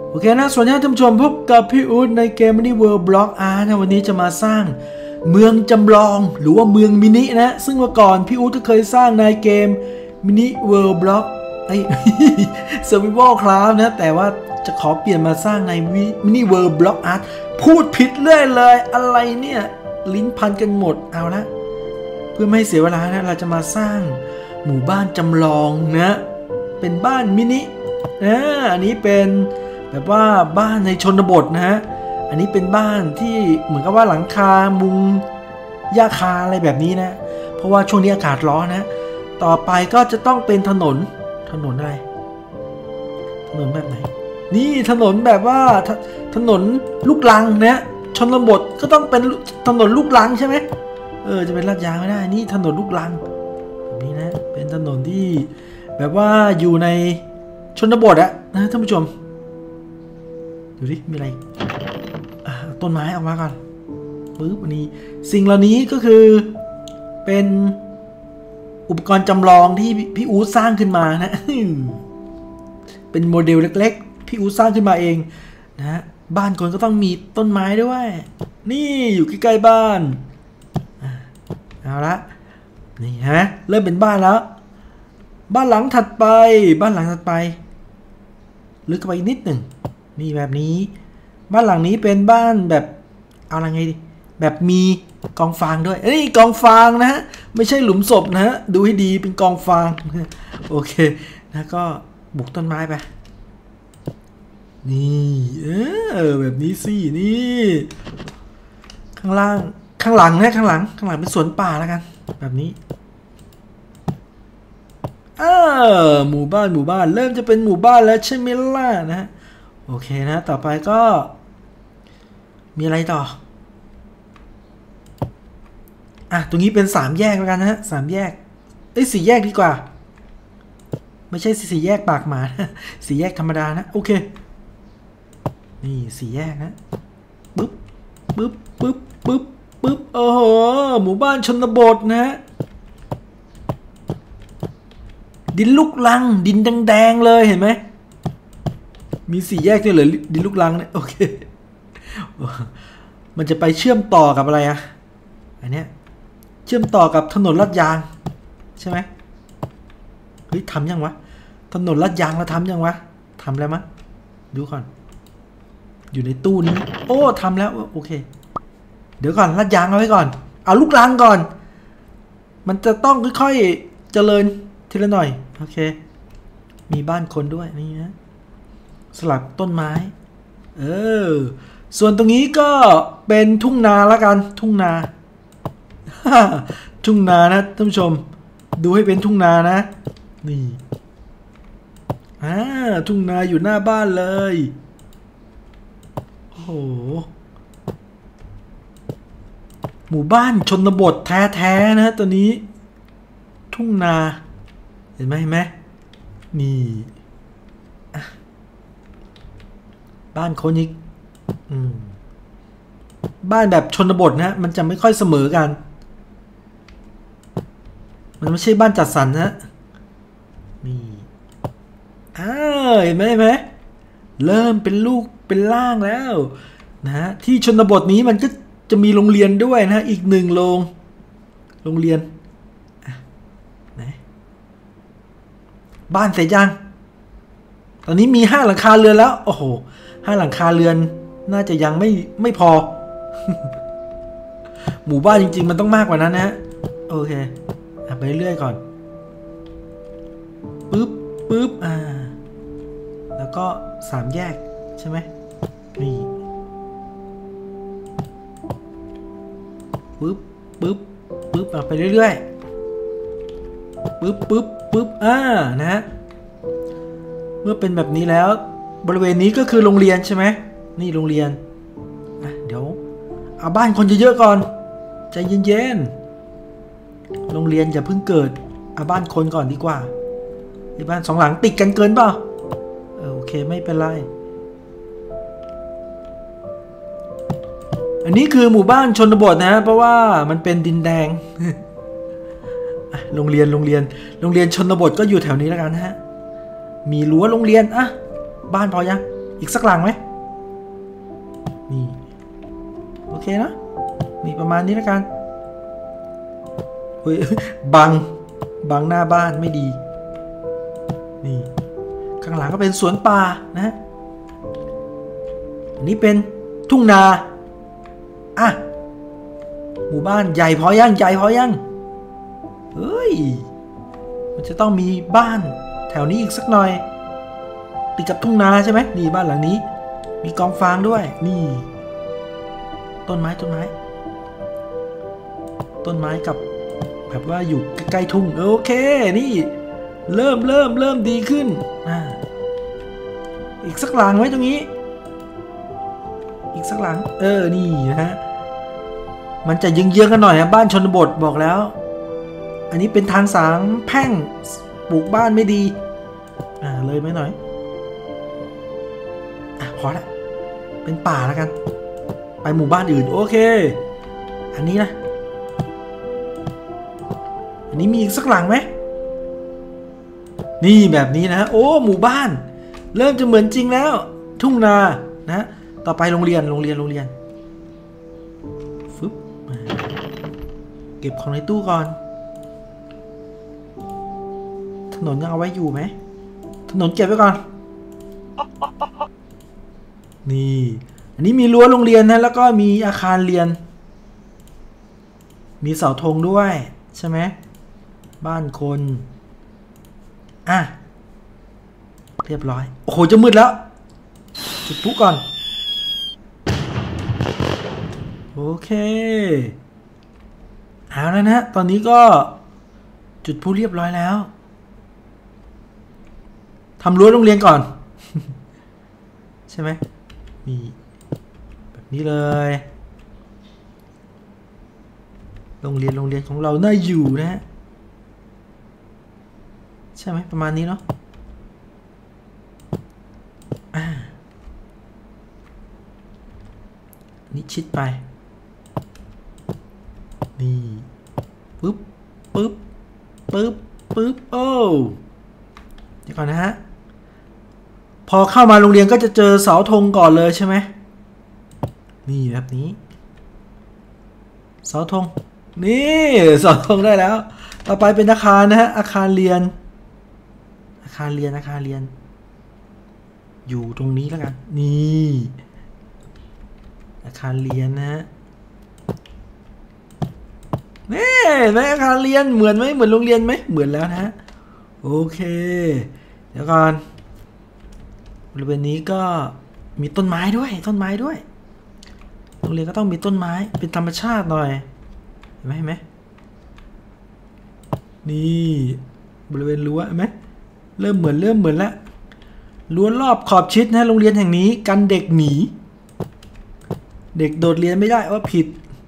โอเคนะสวัสดีท่านผู้ชมพบกับพี่อู๊ดในเกม Mini World Block Art นะวันนี้จะมาสร้างเมืองจำลองหรือว่าเมืองมินินะซึ่งเมื่อก่อนพี่อู๊ดก็เคยสร้างในเกม Mini World Block Survival Craft นะแต่ว่าจะขอเปลี่ยนมาสร้างใน Mini World Block Art พูดผิดเรื่อยเลยอะไรเนี่ยลิ้นพันกันหมดเอาละเพื่อไม่ให้เสียเวลานะเราจะมาสร้างหมู่บ้านจำลองนะเป็นบ้านมินิอันนี้เป็นแบบว่าบ้านในชนบทนะฮะอันนี้เป็นบ้านที่เหมือนกับว่าหลังคามุงหญ้าคาอะไรแบบนี้นะเพราะว่าช่วงนี้อากาศร้อนนะต่อไปก็จะต้องเป็นถนนอะไรถนนแบบไหนนี่ถนนแบบว่าถนนลูกรังนะชนบทก็ต้องเป็นถนนลูกรังใช่ไหมจะเป็นลาดยางไม่ได้นี่ถนนลูกรังแบบนี้นะเป็นถนนที่แบบว่าอยู่ในชนบทอะนะท่านผู้ชมดูดิมีอะไรต้นไม้ออกมาก่อนปึ๊บอันนี้สิ่งเหล่านี้ก็คือเป็นอุปกรณ์จำลองที่พี่อู๊ดสร้างขึ้นมานะเป็นโมเดลเล็กๆพี่อู๊ดสร้างขึ้นมาเองนะบ้านคนก็ต้องมีต้นไม้ด้วยนี่อยู่ใกล้ๆบ้านเอาละนี่ฮะเริ่มเป็นบ้านแล้วบ้านหลังถัดไปลึกไปนิดหนึ่งนี่แบบนี้บ้านหลังนี้เป็นบ้านแบบเอาอะไรไงดิแบบมีกองฟางด้วยนี่กองฟางนะฮะไม่ใช่หลุมศพนะฮะดูให้ดีเป็นกองฟางโอเคแล้วก็บุกต้นไม้ไปนี่แบบนี้สินี่ข้างล่างข้างหลังเป็นสวนป่าแล้วกันแบบนี้หมู่บ้านเริ่มจะเป็นหมู่บ้านแล้วใช่ไหมล่ะนะโอเคนะต่อไปก็มีอะไรต่อตรงนี้เป็น3แยกแล้วกันนะฮะ3แยก4แยกดีกว่าไม่ใช่4แยกปากหมา4แยกธรรมดานะโอเคนี่4แยกนะปึ๊บโอ้โหหมู่บ้านชนบทนะดินลูกรังดินแดงๆเลยเห็นไหมมี4แยกด้วยเหรอดินลูกรังเนี่ยโอเคมันจะไปเชื่อมต่อกับอะไรอันเนี้ยเชื่อมต่อกับถนนลาดยางใช่ไหมเฮ้ยทำยังวะถนนลาดยางเราทำยังวะทำแล้วมั้ยดูก่อนอยู่ในตู้นี้โอ้ทำแล้วโอเคเดี๋ยวก่อนลาดยางเอาไว้ก่อนเอาลูกรังก่อนมันจะต้องค่อยๆเจริญทีละหน่อยโอเคมีบ้านคนด้วยนี่นะสลับต้นไม้ส่วนตรงนี้ก็เป็นทุ่งนาละกันทุ่งนา ทุ่งนานะท่านผู้ชมดูให้เป็นทุ่งนานะนี่ทุ่งนาอยู่หน้าบ้านเลยโอ้โหหมู่บ้านชนบทแท้ๆนะตัวนี้ทุ่งนาเห็นไหมนี่บ้านคนอีกบ้านแบบชนบทนะมันจะไม่ค่อยเสมอกันมันไม่ใช่บ้านจัดสรรนะนี่เห็นไหมเริ่มเป็นลูกเป็นร่างแล้วนะที่ชนบทนี้มันก็จะมีโรงเรียนด้วยนะอีก1โรงเรียนไหนบ้านเสร็จยังตอนนี้มี5หลังคาเรือนแล้วโอ้โห5หลังคาเรือนน่าจะยังไม่พอ หมู่บ้านจริงๆมันต้องมากกว่านั้นนะโอเคไปเรื่อยก่อนปึ๊บแล้วก็3แยกใช่ไหมนี่ปึ๊บไปเรื่อยๆปึ๊บนะฮะเมื่อเป็นแบบนี้แล้วบริเวณนี้ก็คือโรงเรียนใช่ไหมนี่โรงเรียนเดี๋ยวเอาบ้านคนเยอะๆก่อนใจเย็นๆโรงเรียนอย่าเพิ่งเกิดเอาบ้านคนก่อนดีกว่าบ้าน2หลังติดกันเกินเปล่าโอเคไม่เป็นไรอันนี้คือหมู่บ้านชนบทนะเพราะว่ามันเป็นดินแดง โรงเรียนชนบทก็อยู่แถวนี้แล้วกันนะฮะมีรั้วโรงเรียนบ้านพอยังอีกสักหลังไหมนี่โอเคนะนี่ประมาณนี้แล้วกันเฮ้ยบังหน้าบ้านไม่ดีนี่ข้างหลังก็เป็นสวนป่านะอันนี้เป็นทุ่งนาอ่ะหมู่บ้านใหญ่พอยังเฮ้ยมันจะต้องมีบ้านแถวนี้อีกสักหน่อยติดกับทุ่งนาใช่ไหมนี่บ้านหลังนี้มีกองฟางด้วยนี่ต้นไม้กับแบบว่าอยู่ใกล้ๆทุ่งโอเคนี่เริ่มดีขึ้นอีกสักหลังไว้ตรงนี้อีกสักหลังนี่นะฮะมันจะเยื้องๆกันหน่อยนะบ้านชนบทบอกแล้วอันนี้เป็นทาง3แพร่งปลูกบ้านไม่ดีเลยไม่หน่อยพอละเป็นป่าแล้วกันไปหมู่บ้านอื่นโอเคอันนี้นะอันนี้มีอีกสักหลังไหมนี่แบบนี้นะโอ้หมู่บ้านเริ่มจะเหมือนจริงแล้วทุ่งนานะต่อไปโรงเรียนฟึบเก็บของในตู้ก่อนถนนยังเอาไว้อยู่ไหมถนนเก็บไว้ก่อนนี่อันนี้มีรั้วโรงเรียนนะแล้วก็มีอาคารเรียนมีเสาธงด้วยใช่ไหมบ้านคนเรียบร้อยโอ้โหจะมืดแล้วจุดพลุก่อนโอเคเอาแล้วนะตอนนี้ก็จุดพลุเรียบร้อยแล้วทำรั้วโรงเรียนก่อน ใช่ไหมมีแบบนี้เลยโรงเรียนของเราน่าอยู่นะฮะใช่ไหมประมาณนี้เนาะนี่ชิดไปนี่ปึ๊บโอ้เดี๋ยวก่อนนะฮะพอเข้ามาโรงเรียนก็จะเจอเสาธงก่อนเลยใช่ไหมนี่แบบนี้เสาธงนี่เสาธงได้แล้วต่อไปเป็นอาคารนะฮะอาคารเรียนอยู่ตรงนี้แล้วกันนี่อาคารเรียนนะฮะนี่ในอาคารเรียนเหมือนไหมเหมือนโรงเรียนไหมเหมือนแล้วนะฮะโอเคเดี๋ยวก่อนบริเวณนี้ก็มีต้นไม้ด้วยโรงเรียนก็ต้องมีต้นไม้เป็นธรรมชาติหน่อยเห็นไหมนี่บริเวณรั้วเห็นไหมเริ่มเหมือนแล้วรั้วรอบขอบชิดนะโรงเรียนแห่งนี้กันเด็กหนีเด็กโดดเรียนไม่ได้ว่าผิด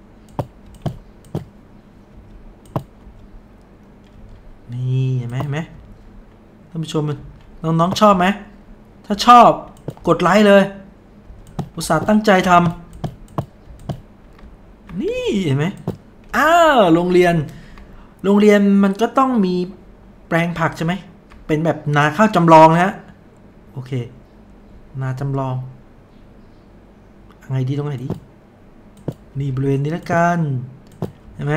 นี่เห็นไหมท่านผู้ชมน้องชอบไหมถ้าชอบกดไลค์เลยอุตส่าห์ตั้งใจทำนี่เห็นไหมโรงเรียนมันก็ต้องมีแปลงผักใช่ไหมเป็นแบบนาข้าวจำลองนะฮะโอเคนาจำลองไงดีตรงไหนดีนี่บริเวณนี้ละกันเห็นไหม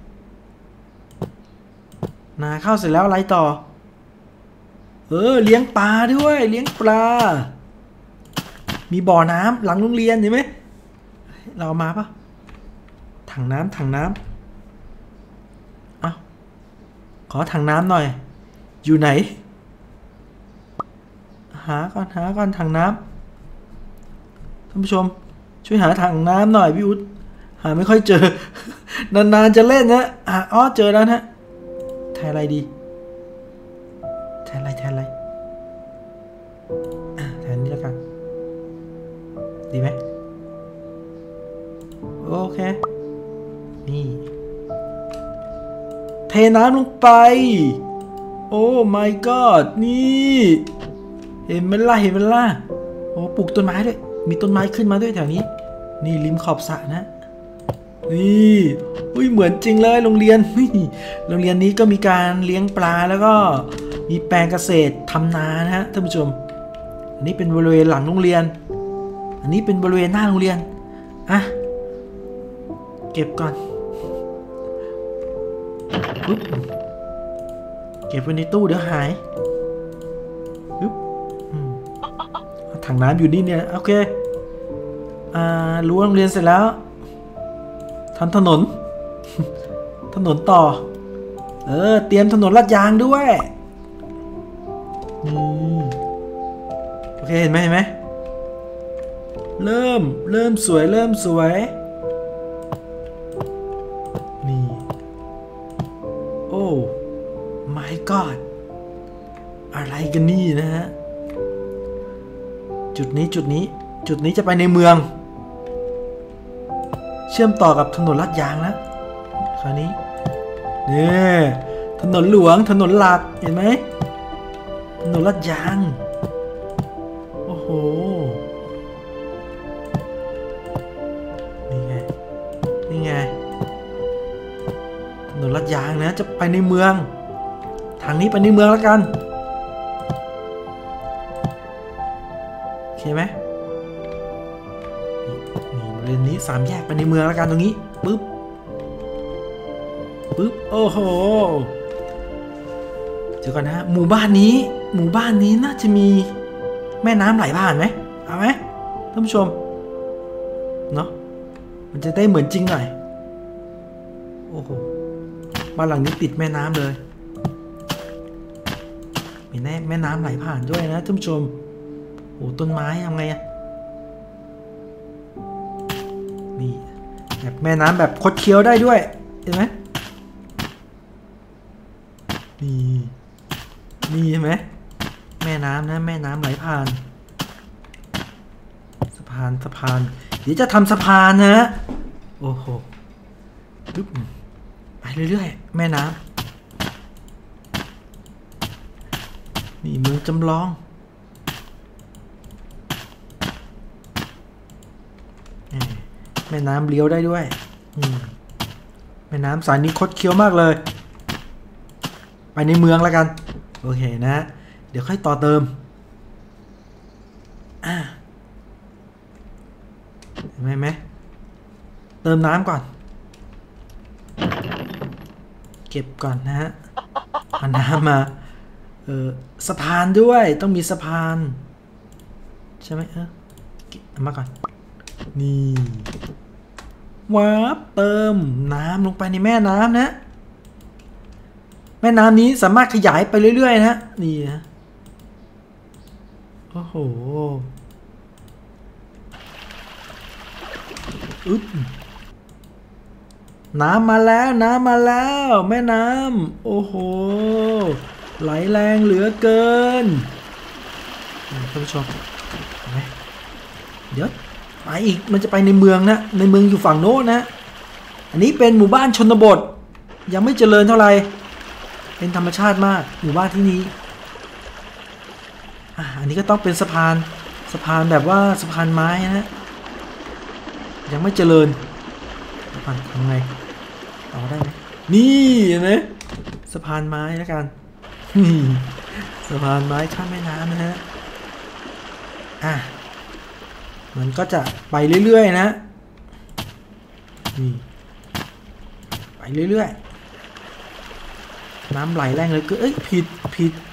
นาข้าวเสร็จแล้วอะไรต่อเลี้ยงปลาด้วยเลี้ยงปลามีบ่อน้ำหลังโรงเรียนเห็นไหมเราเอามาปะถังน้ำขอถังน้ำหน่อยอยู่ไหนหาก่อนถังน้ำท่านผู้ชมช่วยหาถังน้ำหน่อยพี่อุ๊ดหาไม่ค่อยเจอนานๆจะเล่นนะเจอแล้วนะแทนอะไรดีแทนอะไรแทนนี้แล้วกันดีไหมโอเคนี่เทน้ำลงไปโอ้ my god นี่เห็นมันล่ะโอ้ปลูกต้นไม้ด้วยมีต้นไม้ขึ้นมาด้วยแถวนี้นี่ริมขอบสระนะนี่เหมือนจริงเลยโรงเรียนนี้ก็มีการเลี้ยงปลาแล้วก็มีแปลงเกษตรทำนานะฮะท่านผู้ชมอันนี้เป็นบริเวณหลังโรงเรียนอันนี้เป็นบริเวณหน้าโรงเรียนอ่ะเก็บก่อนปุ๊บเก็บไว้ในตู้เดี๋ยวหายปุ๊บถังน้ำอยู่นี่เนี่ยโอเครั้วโรงเรียนเสร็จแล้วทำถนน ถนนต่อเตรียมถนนลาดยางด้วยโอเคเห็นไหมเริ่มสวยนี่โอ้ my god อะไรกันนี่นะฮะจุดนี้จะไปในเมืองเชื่อมต่อกับถนนลาดยางแล้วคราวนี้นี่ถนนหลวงถนนหลักเห็นไหมถนนลาดยางโอ้โหนี่ไงถนนลาดยางนะจะไปในเมืองทางนี้ไปในเมืองแล้วกันโอเคไหมนี่บริเวณนี้3แยกไปในเมืองแล้วกันตรงนี้ปึ๊บโอ้โหเดี๋ยวก่อนนะหมู่บ้านนี้น่าจะมีแม่น้ำไหลผ่านไหมเอาไหมท่านผู้ชมเนาะมันจะได้เหมือนจริงหน่อยโอ้โหบ้านหลังนี้ติดแม่น้ำเลยมีแม่น้ำไหลผ่านด้วยนะท่านผู้ชมโอ้ต้นไม้ทำไงอะนี่แบบแม่น้ำแบบคดเคี้ยวได้ด้วยเห็นไหมนี่เห็นไหมแม่น้ำนะแม่น้ำไหลผ่านสะพานเดี๋ยวจะทำสะพานนะโอ้โหปึ๊บไปเรื่อยๆแม่น้ำนี่เมืองจำลองแม่น้ำเลี้ยวได้ด้วยแม่น้ำสายนี้คดเคี้ยวมากเลยไปในเมืองแล้วกันโอเคนะเดี๋ยวค่อยต่อเติมเห็นไหมเติมน้ำก่อนเก็บก่อนนะฮะเอาน้ำมาสะพานด้วยต้องมีสะพานใช่ไหมเอามาก่อนนี่ว้าเติมน้ำลงไปในแม่น้ำนะแม่น้ำนี้สามารถขยายไปเรื่อยๆนะนี่นะโอ้โหน้ำมาแล้วแม่น้ำโอ้โหไหลแรงเหลือเกินท่านผู้ชมเห็นไหมเดี๋ยวไปอีกมันจะไปในเมืองนะในเมืองอยู่ฝั่งโน้นนะอันนี้เป็นหมู่บ้านชนบทยังไม่เจริญเท่าไหร่เป็นธรรมชาติมากหมู่บ้านที่นี้อันนี้ก็ต้องเป็นสะพานแบบว่าสะพานไม้นะยังไม่เจริญทำไงต่อได้ไหมนี่นะสะพานไม้แล้วกันนี่สะพานไม้ข้ามแม่น้ำนะฮะมันก็จะไปเรื่อยๆนะนี่ไปเรื่อยๆน้ำไหลแรงเลยก็ผิด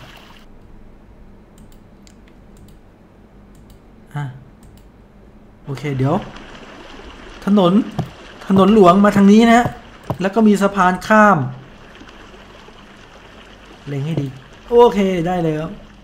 โอเคเดี๋ยวถนนหลวงมาทางนี้นะแล้วก็มีสะพานข้ามเล็งให้ดีโอเคได้แล้ว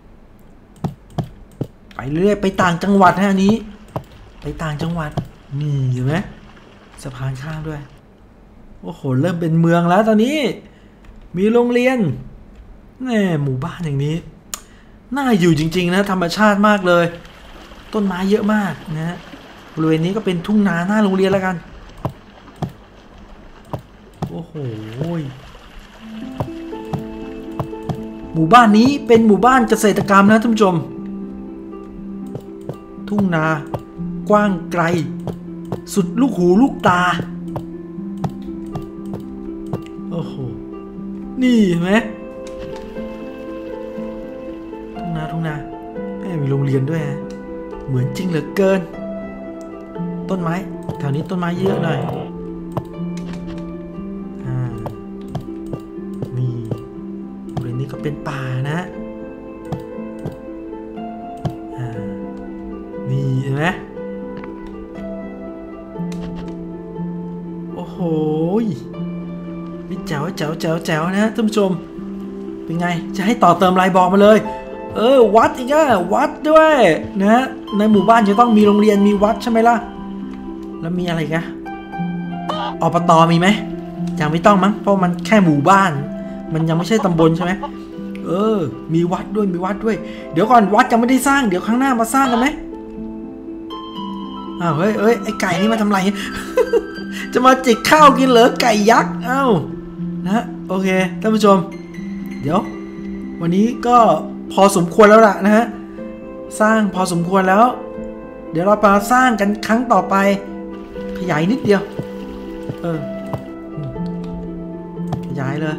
ไปเรื่อยไปต่างจังหวัดนะอันนี้ไปต่างจังหวัดนี่เห็นไหมสะพานข้ามด้วยโอ้โหเริ่มเป็นเมืองแล้วตอนนี้มีโรงเรียนหมู่บ้านอย่างนี้น่าอยู่จริงๆนะธรรมชาติมากเลยต้นไม้เยอะมากนะบริเวณนี้ก็เป็นทุ่งนาหน้าโรงเรียนแล้วกันโอ้โหหมู่บ้านนี้เป็นหมู่บ้านเกษตรกรรมนะท่านผู้ชมทุ่งนากว้างไกลสุดลูกหูลูกตาโอ้โหนี่เห็นไหมทุ่งนามีมีโรงเรียนด้วยเหมือนจริงเหลือเกินต้นไม้แถวนี้ต้นไม้เยอะหน่อยนี่บริเวณนี้ก็เป็นป่านะนี่เห็นไหมโอ้โหแจ๋วแจ๋วแจ๋วแจ๋วนะท่านผู้ชมเป็นไงจะให้ต่อเติมอะไรบอกมาเลยวัดอีกอะวัดด้วยนะในหมู่บ้านจะต้องมีโรงเรียนมีวัดใช่ไหมล่ะแล้วมีอะไรกันอบต.มีไหมยังไม่ต้องมั้งเพราะมันแค่หมู่บ้านมันยังไม่ใช่ตำบลใช่ไหมมีวัดด้วยมีวัดด้วยเดี๋ยวก่อนวัดยังไม่ได้สร้างเดี๋ยวครั้งหน้ามาสร้างกันไหมเฮ้ยไอ้ไก่นี่มาทำไร จะมาจิกข้าวกินเหรอไก่ยักษ์นะโอเคท่านผู้ชมเดี๋ยววันนี้ก็พอสมควรแล้วล่ะนะฮะสร้างพอสมควรแล้วเดี๋ยวเรามาสร้างกันครั้งต่อไปขยายนิดเดียวขยายเลย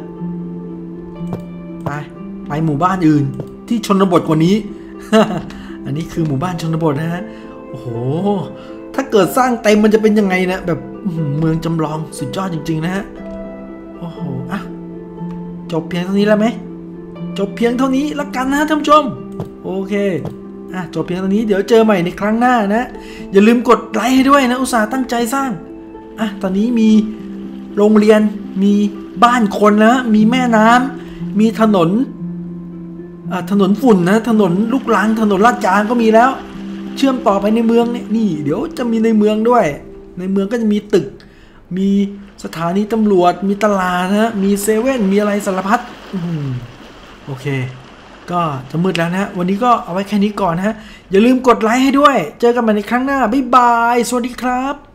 ไปหมู่บ้านอื่นที่ชนบทกว่านี้ อันนี้คือหมู่บ้านชนบทนะฮะโอ้โหถ้าเกิดสร้างเต็มมันจะเป็นยังไงนะแบบเมืองจำลองสุดยอดจริงๆนะฮะโอ้โหจบเพียงเท่านี้แล้วไหมจบเพียงเท่านี้แล้วกันนะท่านผู้ชมโอเคจบเพียงเท่านี้เดี๋ยวเจอใหม่ในครั้งหน้านะอย่าลืมกดไลค์ให้ด้วยนะอุตส่าห์ตั้งใจสร้างตอนนี้มีโรงเรียนมีบ้านคนนะมีแม่น้ำมีถนนฝุ่นนะถนนลูกรังถนนลาดยางก็มีแล้วเชื่อมต่อไปในเมืองนี่เดี๋ยวจะมีในเมืองด้วยในเมืองก็จะมีตึกมีสถานีตำรวจมีตลาดนะมีเซเว่นมีอะไรสารพัดโอเคก็จะมืดแล้วนะวันนี้ก็เอาไว้แค่นี้ก่อนนะอย่าลืมกดไลค์ให้ด้วยเจอกันใหม่ในครั้งหน้าบ๊ายบายสวัสดีครับ